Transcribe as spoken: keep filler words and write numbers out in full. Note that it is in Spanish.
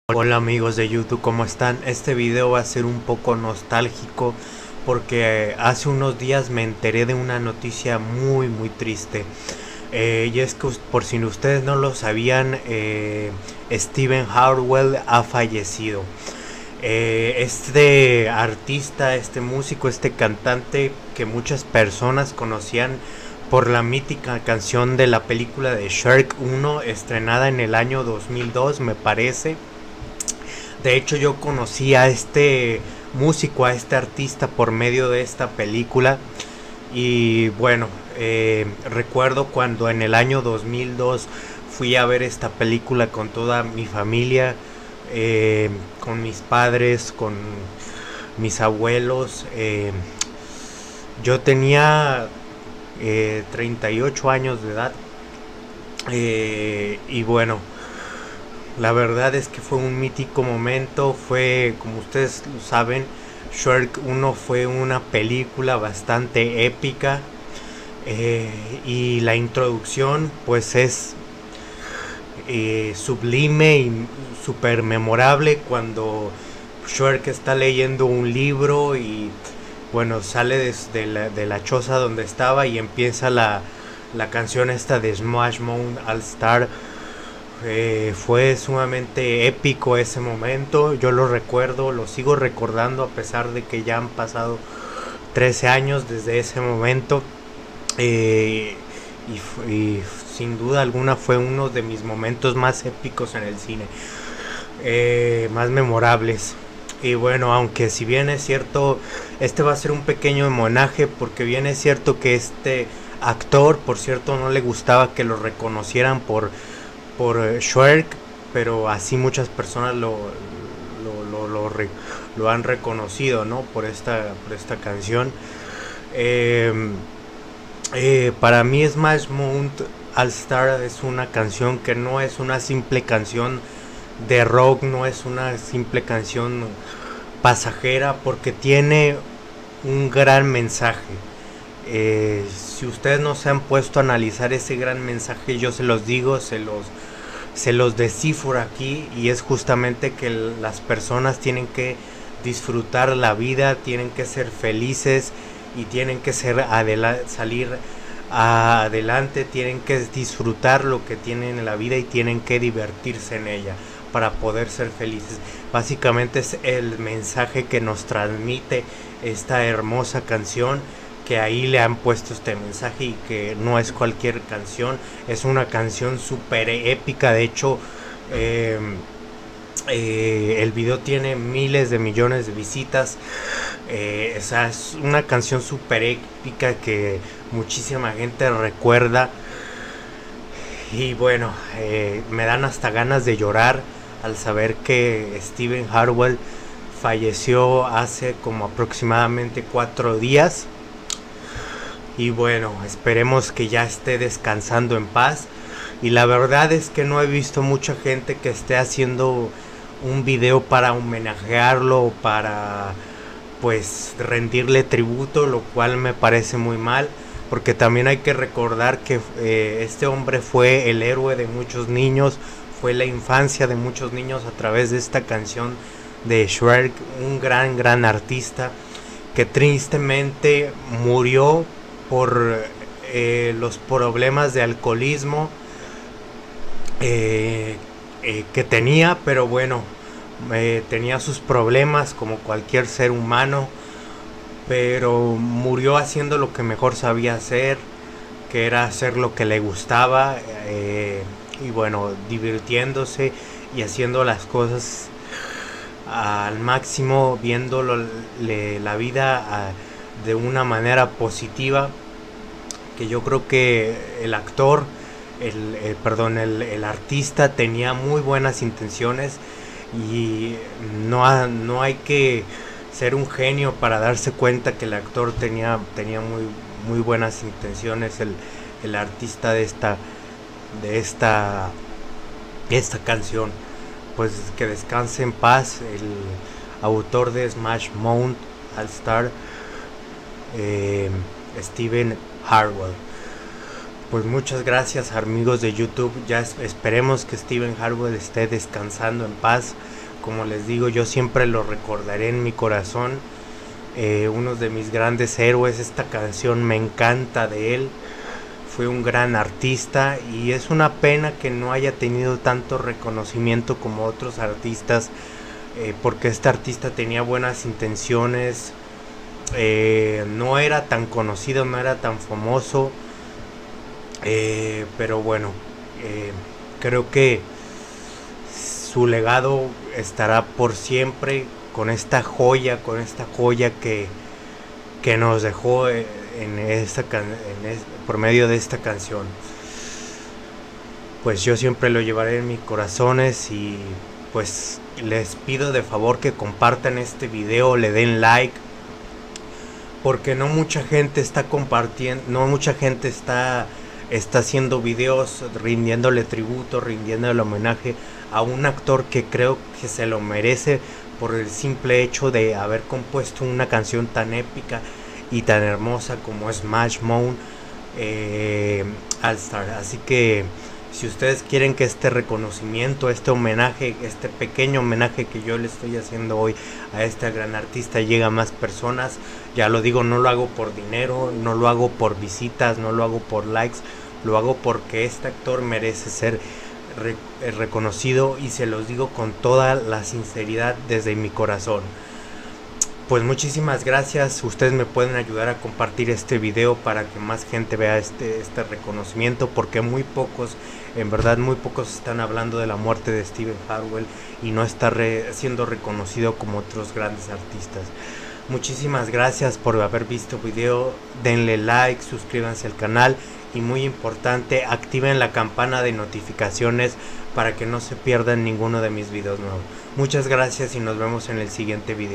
Hola amigos de YouTube, ¿cómo están? Este video va a ser un poco nostálgico porque hace unos días me enteré de una noticia muy muy triste. Eh, y es que por si ustedes no lo sabían, eh, Steven Harwell ha fallecido. Eh, este artista, este músico, este cantante que muchas personas conocían por la mítica canción de la película de Shrek uno, estrenada en el año dos mil dos, me parece. De hecho, yo conocí a este músico, a este artista por medio de esta película. Y bueno, eh, recuerdo cuando en el año dos mil dos fui a ver esta película con toda mi familia, eh, con mis padres, con mis abuelos. Eh, yo tenía eh, treinta y ocho años de edad. Eh, y bueno, la verdad es que fue un mítico momento. Fue, como ustedes lo saben, Shrek uno fue una película bastante épica. Eh, y la introducción pues es eh, sublime y súper memorable, cuando Shrek está leyendo un libro y bueno, sale desde la, de la choza donde estaba y empieza la, la canción esta de Smash Mouth All Star. Eh, fue sumamente épico ese momento. Yo lo recuerdo, lo sigo recordando a pesar de que ya han pasado trece años desde ese momento. Eh, y, y sin duda alguna fue uno de mis momentos más épicos en el cine, eh, más memorables. Y bueno, aunque si bien es cierto, este va a ser un pequeño homenaje, porque bien es cierto que este actor, por cierto, no le gustaba que lo reconocieran por por Shrek, pero así muchas personas lo lo, lo, lo, re, lo han reconocido, ¿no? Por esta, por esta canción. Eh, eh, para mí Smash Mouth All Star es una canción que no es una simple canción de rock, no es una simple canción pasajera, porque tiene un gran mensaje. Eh, si ustedes no se han puesto a analizar ese gran mensaje, yo se los digo, se los se los descifro aquí, y es justamente que las personas tienen que disfrutar la vida, tienen que ser felices y tienen que ser salir adelante, tienen que disfrutar lo que tienen en la vida y tienen que divertirse en ella para poder ser felices. Básicamente es el mensaje que nos transmite esta hermosa canción, que ahí le han puesto este mensaje, y que no es cualquier canción, es una canción súper épica. De hecho, eh, eh, el video tiene miles de millones de visitas. Eh, o sea, es una canción súper épica que muchísima gente recuerda. Y bueno, eh, me dan hasta ganas de llorar al saber que Steven Harwell falleció hace como aproximadamente cuatro días. Y bueno, esperemos que ya esté descansando en paz. Y la verdad es que no he visto mucha gente que esté haciendo un video para homenajearlo, para pues rendirle tributo, lo cual me parece muy mal, porque también hay que recordar que eh, este hombre fue el héroe de muchos niños, fue la infancia de muchos niños a través de esta canción de Shrek, un gran gran artista que tristemente murió por eh, los problemas de alcoholismo eh, eh, que tenía. Pero bueno, eh, tenía sus problemas como cualquier ser humano, pero murió haciendo lo que mejor sabía hacer, que era hacer lo que le gustaba, eh, y bueno, divirtiéndose y haciendo las cosas al máximo, viendo le, la vida a, de una manera positiva. Que yo creo que el actor, el, el perdón, el, el artista tenía muy buenas intenciones, y no, ha, no hay que ser un genio para darse cuenta que el actor tenía, tenía muy, muy buenas intenciones, el, el artista de esta, de esta, de esta canción. Pues que descanse en paz el autor de Smash Mouth All Star, eh, Steven Harwell. Pues muchas gracias amigos de YouTube, ya esperemos que Steven Harwell esté descansando en paz, como les digo, yo siempre lo recordaré en mi corazón. Eh, uno de mis grandes héroes, esta canción me encanta de él. Fue un gran artista y es una pena que no haya tenido tanto reconocimiento como otros artistas, eh, porque este artista tenía buenas intenciones, eh, no era tan conocido, no era tan famoso, eh, pero bueno, eh, creo que su legado estará por siempre con esta joya, con esta joya que, que nos dejó en esta en es, por medio de esta canción. Pues yo siempre lo llevaré en mis corazones y pues les pido de favor que compartan este video, le den like, porque no mucha gente está compartiendo, no mucha gente está está haciendo videos rindiéndole tributo, rindiéndole homenaje a un actor que creo que se lo merece por el simple hecho de haber compuesto una canción tan épica y tan hermosa como Smash Mouth eh, All Star. Así que si ustedes quieren que este reconocimiento, este homenaje, este pequeño homenaje que yo le estoy haciendo hoy a este gran artista llegue a más personas, ya lo digo, no lo hago por dinero, no lo hago por visitas, no lo hago por likes, lo hago porque este actor merece ser re reconocido, y se los digo con toda la sinceridad desde mi corazón. Pues muchísimas gracias, ustedes me pueden ayudar a compartir este video para que más gente vea este, este reconocimiento, porque muy pocos, en verdad muy pocos están hablando de la muerte de Steven Harwell y no está re, siendo reconocido como otros grandes artistas. Muchísimas gracias por haber visto el video, denle like, suscríbanse al canal y muy importante, activen la campana de notificaciones para que no se pierdan ninguno de mis videos nuevos. Muchas gracias y nos vemos en el siguiente video.